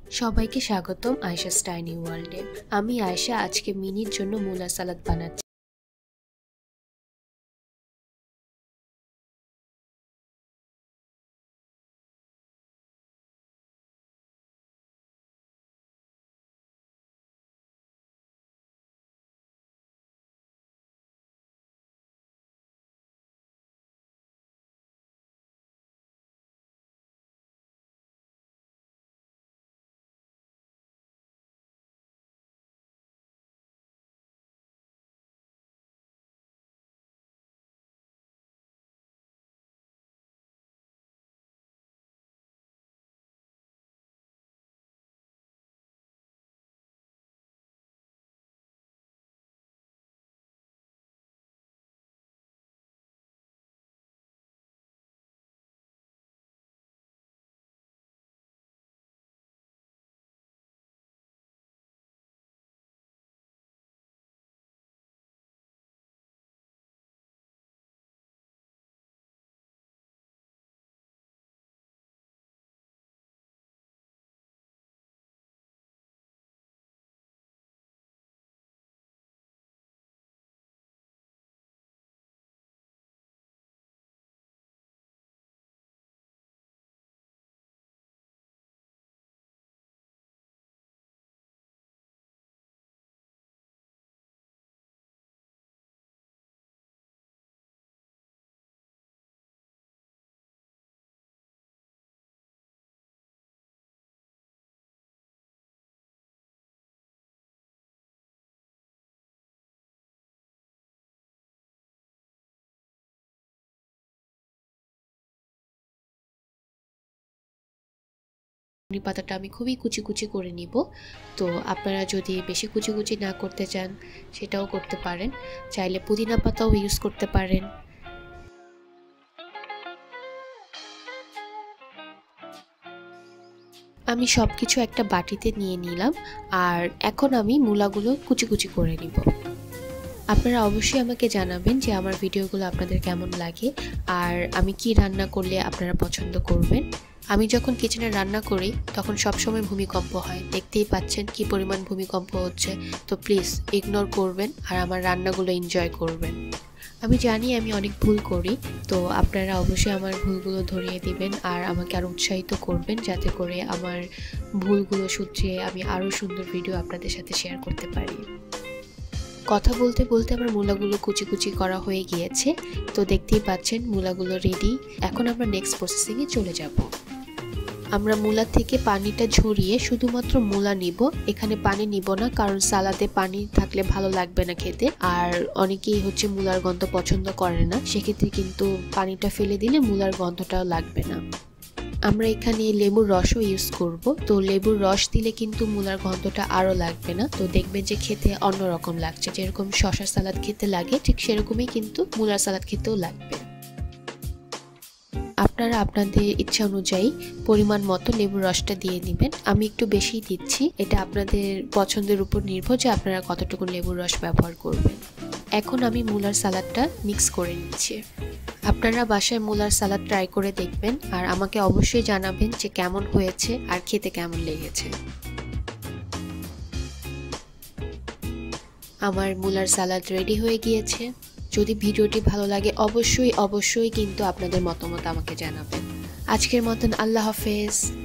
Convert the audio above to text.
সবাইকে স্বাগতম আয়েশাস টাইনি ওয়ার্ল্ডে। আমি আয়েশা আজকে মিনির জন্য মূলা সালাদ বানাচ্ছি। ধনে পাতাটা আমি খুবই কুচি কুচি করে নিব। তো আপনারা যদি বেশি কুচি কুচি না করতে চান সেটাও করতে পারেন, চাইলে পুদিনা পাতাও ইউজ করতে পারেন। আমি সবকিছু একটা বাটিতে নিয়ে নিলাম, আর এখন আমি মূলাগুলো কুচি কুচি করে নিব। আপনারা অবশ্যই আমাকে জানাবেন যে আমার ভিডিওগুলো আপনাদের কেমন লাগে, আর আমি কি রান্না করলে আপনারা পছন্দ করবেন। আমি যখন কিচেনে রান্না করি তখন সবসময় ভূমিকম্প হয়, দেখতেই পাচ্ছেন কি পরিমাণ ভূমিকম্প হচ্ছে। তো প্লিজ ইগনোর করবেন আর আমার রান্নাগুলো এনজয় করবেন। আমি জানি আমি অনেক ভুল করি, তো আপনারা অবশ্যই আমার ভুলগুলো ধরিয়ে দিবেন আর আমাকে আরও উৎসাহিত করবেন, যাতে করে আমার ভুলগুলো শুধরিয়ে আমি আরও সুন্দর ভিডিও আপনাদের সাথে শেয়ার করতে পারি। কথা বলতে বলতে আমার মূলাগুলো কুচি কুচি করা হয়ে গিয়েছে। তো দেখতেই পাচ্ছেন মূলাগুলো রেডি। এখন আমরা নেক্সট প্রসেসিংয়ে চলে যাব। আমরা মূলা থেকে পানিটা ঝরিয়ে শুধুমাত্র মূলা নিব, এখানে পানি নিব না, কারণ সালাদে পানি থাকলে ভালো লাগবে না খেতে। আর অনেকেই মূলার গন্ধ পছন্দ করে না, সেক্ষেত্রে কিন্তু পানিটা ফেলে দিলে মূলার গন্ধটাও লাগবে না। আমরা এখানে লেবুর রসও ইউজ করব। তো লেবুর রস দিলে কিন্তু মূলার গন্ধটা আরও লাগবে না। তো দেখবেন যে খেতে অন্যরকম লাগছে, যেরকম শসার সালাদ খেতে লাগে ঠিক সেরকমই কিন্তু মূলার সালাদ খেতেও লাগবে। আপনারা আপনাদের ইচ্ছা অনুযায়ী পরিমাণ মতো লেবুর রসটা দিয়ে নেবেন। আমি একটু বেশিই দিচ্ছি, এটা আপনাদের পছন্দের উপর নির্ভর যে আপনারা কতটুকু লেবুর রস ব্যবহার করবেন। এখন আমি মূলার সালাদটা মিক্স করে নিচ্ছি। আপনারা বাসায় মূলার সালাদ ট্রাই করে দেখবেন আর আমাকে অবশ্যই জানাবেন যে কেমন হয়েছে আর খেতে কেমন লেগেছে। আমার মূলার সালাদ রেডি হয়ে গিয়েছে। যদি ভিডিওটি ভালো লাগে অবশ্যই কিন্তু আপনাদের মতামত আমাকে জানাবেন। আজকের মতন আল্লাহ হাফেজ।